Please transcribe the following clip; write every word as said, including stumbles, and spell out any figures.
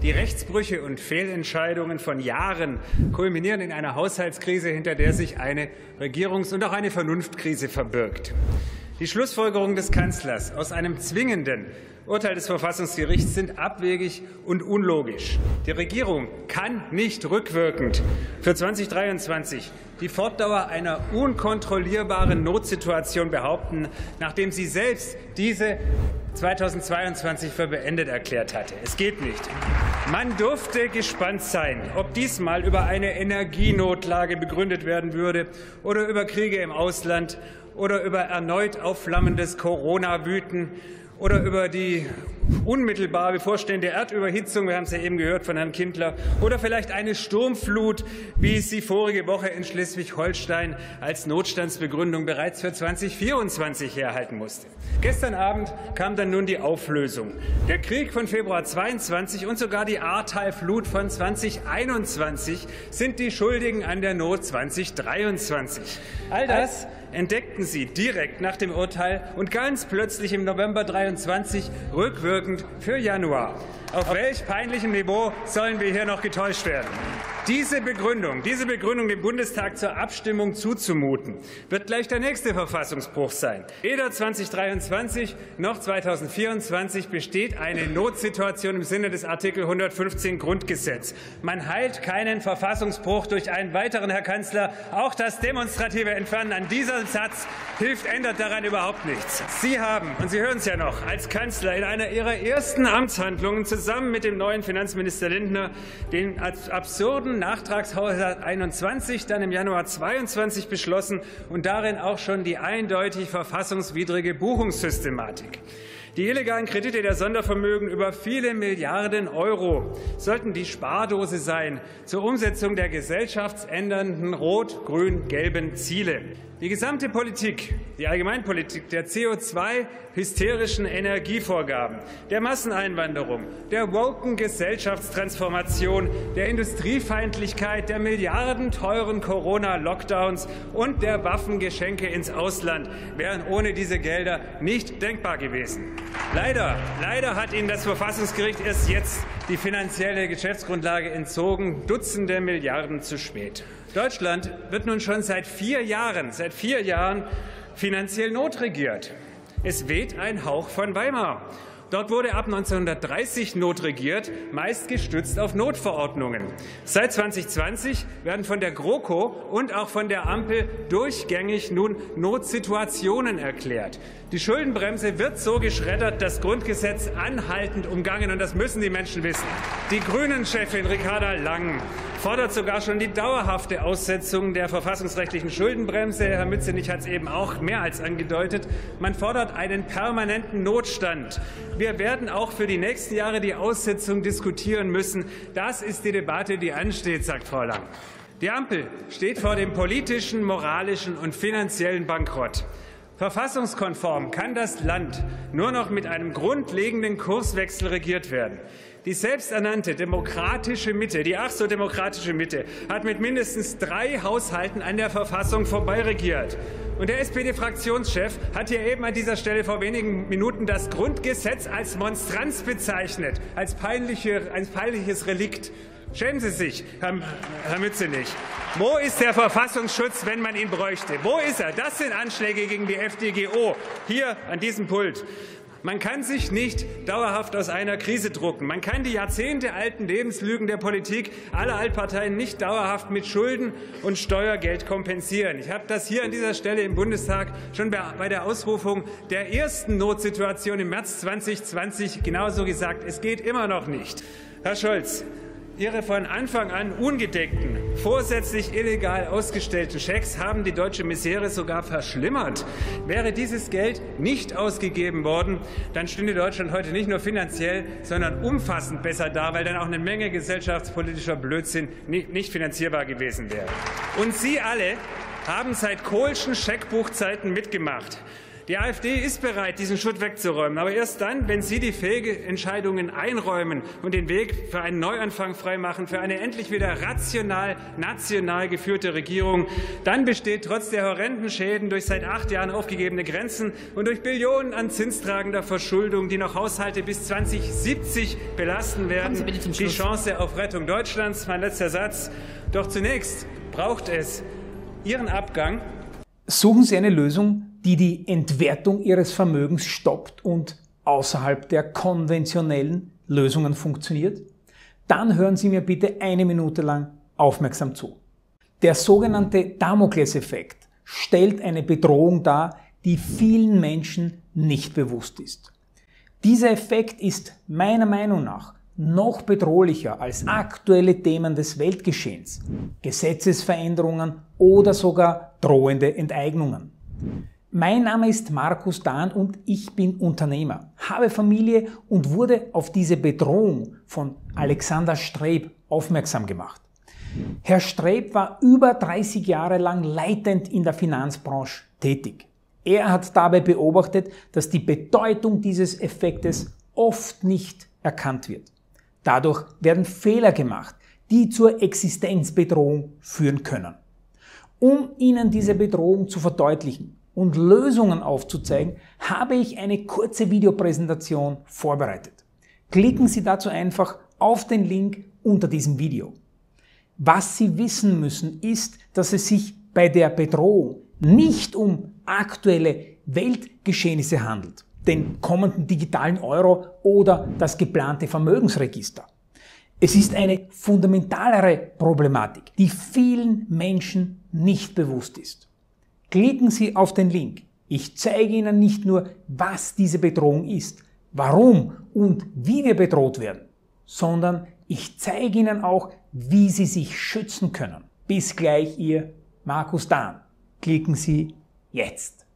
Die Rechtsbrüche und Fehlentscheidungen von Jahren kulminieren in einer Haushaltskrise, hinter der sich eine Regierungs- und auch eine Vernunftkrise verbirgt. Die Schlussfolgerungen des Kanzlers aus einem zwingenden Urteil des Verfassungsgerichts sind abwegig und unlogisch. Die Regierung kann nicht rückwirkend für zweitausenddreiundzwanzig die Fortdauer einer unkontrollierbaren Notsituation behaupten, nachdem sie selbst diese zweitausendzweiundzwanzig für beendet erklärt hatte. Es geht nicht. Man durfte gespannt sein, ob diesmal über eine Energienotlage begründet werden würde oder über Kriege im Ausland oder über erneut aufflammendes Corona-Wüten oder über die unmittelbar bevorstehende Erdüberhitzung, wir haben es ja eben gehört von Herrn Kindler, oder vielleicht eine Sturmflut, wie es sie vorige Woche in Schleswig-Holstein als Notstandsbegründung bereits für zweitausendvierundzwanzig herhalten musste. Gestern Abend kam dann nun die Auflösung. Der Krieg von Februar zweiundzwanzig und sogar die Ahrtal-Flut von zweitausendeinundzwanzig sind die Schuldigen an der Not zweitausenddreiundzwanzig. All das entdeckten sie direkt nach dem Urteil und ganz plötzlich im November dreiundzwanzig rückwirkend für Januar. Auf welch peinlichem Niveau sollen wir hier noch getäuscht werden? Diese Begründung, diese Begründung dem Bundestag zur Abstimmung zuzumuten, wird gleich der nächste Verfassungsbruch sein. Weder zweitausenddreiundzwanzig noch zweitausendvierundzwanzig besteht eine Notsituation im Sinne des Artikel hundertfünfzehn Grundgesetz. Man heilt keinen Verfassungsbruch durch einen weiteren, Herr Kanzler. Auch das demonstrative Entfernen an diesem Satz hilft, ändert daran überhaupt nichts. Sie haben, und Sie hören es ja noch, als Kanzler in einer Ihrer ersten Amtshandlungen zusammen mit dem neuen Finanzminister Lindner den absurden Nachtragshaushalt einundzwanzig dann im Januar zweiundzwanzig beschlossen und darin auch schon die eindeutig verfassungswidrige Buchungssystematik. Die illegalen Kredite der Sondervermögen über viele Milliarden Euro sollten die Spardose sein zur Umsetzung der gesellschaftsändernden rot-grün-gelben Ziele. Die gesamte Politik, die Allgemeinpolitik der C O zwei hysterischen Energievorgaben, der Masseneinwanderung, der woken Gesellschaftstransformation, der Industriefeindlichkeit, der milliardenteuren Corona-Lockdowns und der Waffengeschenke ins Ausland wären ohne diese Gelder nicht denkbar gewesen. Leider, leider hat Ihnen das Verfassungsgericht erst jetzt die finanzielle Geschäftsgrundlage entzogen, Dutzende Milliarden zu spät. Deutschland wird nun schon seit vier Jahren, seit vier Jahren finanziell notregiert. Es weht ein Hauch von Weimar. Dort wurde ab neunzehnhundertdreißig notregiert, meist gestützt auf Notverordnungen. Seit zweitausendzwanzig werden von der GroKo und auch von der Ampel durchgängig nun Notsituationen erklärt. Die Schuldenbremse wird so geschreddert, das Grundgesetz anhaltend umgangen, und das müssen die Menschen wissen. Die Grünen-Chefin Ricarda Lang fordert sogar schon die dauerhafte Aussetzung der verfassungsrechtlichen Schuldenbremse. Herr Mützenich hat es eben auch mehr als angedeutet. Man fordert einen permanenten Notstand. Wir werden auch für die nächsten Jahre die Aussetzung diskutieren müssen. Das ist die Debatte, die ansteht, sagt Frau Lang. Die Ampel steht vor dem politischen, moralischen und finanziellen Bankrott. Verfassungskonform kann das Land nur noch mit einem grundlegenden Kurswechsel regiert werden. Die selbsternannte demokratische Mitte, die ach so demokratische Mitte, hat mit mindestens drei Haushalten an der Verfassung vorbeiregiert. Und der S P D-Fraktionschef hat hier eben an dieser Stelle vor wenigen Minuten das Grundgesetz als Monstranz bezeichnet, als, peinliche, als peinliches Relikt. Schämen Sie sich, Herr, Herr Mützenich. Wo ist der Verfassungsschutz, wenn man ihn bräuchte? Wo ist er? Das sind Anschläge gegen die F D G O, hier an diesem Pult. Man kann sich nicht dauerhaft aus einer Krise drucken. Man kann die jahrzehntealten Lebenslügen der Politik aller Altparteien nicht dauerhaft mit Schulden und Steuergeld kompensieren. Ich habe das hier an dieser Stelle im Bundestag schon bei der Ausrufung der ersten Notsituation im März zweitausendzwanzig genauso gesagt. Es geht immer noch nicht. Herr Scholz, Ihre von Anfang an ungedeckten, vorsätzlich illegal ausgestellten Schecks haben die deutsche Misere sogar verschlimmert. Wäre dieses Geld nicht ausgegeben worden, dann stünde Deutschland heute nicht nur finanziell, sondern umfassend besser da, weil dann auch eine Menge gesellschaftspolitischer Blödsinn nicht finanzierbar gewesen wäre. Und Sie alle haben seit Kohlschen Scheckbuchzeiten mitgemacht. Die AfD ist bereit, diesen Schutt wegzuräumen, aber erst dann, wenn Sie die Fehlentscheidungen einräumen und den Weg für einen Neuanfang freimachen, für eine endlich wieder rational, national geführte Regierung. Dann besteht trotz der horrenden Schäden durch seit acht Jahren aufgegebene Grenzen und durch Billionen an zinstragender Verschuldung, die noch Haushalte bis zweitausendsiebzig belasten werden, die Chance auf Rettung Deutschlands. Mein letzter Satz. Doch zunächst braucht es Ihren Abgang. Suchen Sie eine Lösung, die die Entwertung Ihres Vermögens stoppt und außerhalb der konventionellen Lösungen funktioniert? Dann hören Sie mir bitte eine Minute lang aufmerksam zu. Der sogenannte Damokleseffekt stellt eine Bedrohung dar, die vielen Menschen nicht bewusst ist. Dieser Effekt ist meiner Meinung nach noch bedrohlicher als aktuelle Themen des Weltgeschehens, Gesetzesveränderungen oder sogar drohende Enteignungen. Mein Name ist Markus Dahn und ich bin Unternehmer, habe Familie und wurde auf diese Bedrohung von Alexander Streb aufmerksam gemacht. Herr Streb war über dreißig Jahre lang leitend in der Finanzbranche tätig. Er hat dabei beobachtet, dass die Bedeutung dieses Effektes oft nicht erkannt wird. Dadurch werden Fehler gemacht, die zur Existenzbedrohung führen können. Um Ihnen diese Bedrohung zu verdeutlichen und Lösungen aufzuzeigen, habe ich eine kurze Videopräsentation vorbereitet. Klicken Sie dazu einfach auf den Link unter diesem Video. Was Sie wissen müssen, ist, dass es sich bei der Bedrohung nicht um aktuelle Weltgeschehnisse handelt, den kommenden digitalen Euro oder das geplante Vermögensregister. Es ist eine fundamentalere Problematik, die vielen Menschen nicht bewusst ist. Klicken Sie auf den Link. Ich zeige Ihnen nicht nur, was diese Bedrohung ist, warum und wie wir bedroht werden, sondern ich zeige Ihnen auch, wie Sie sich schützen können. Bis gleich, Ihr Markus Dahn. Klicken Sie jetzt.